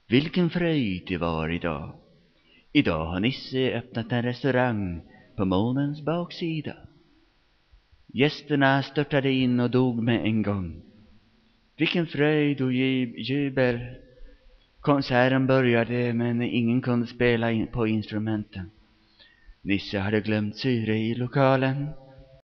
Vilken fröjd det var idag. Idag har Nisse öppnat en restaurang på månens baksida. Gästerna störtade in och dog med en gång. Vilken fröjd och jubel. Konserten började, men ingen kunde spela på instrumenten. Nisse hade glömt syre i lokalen.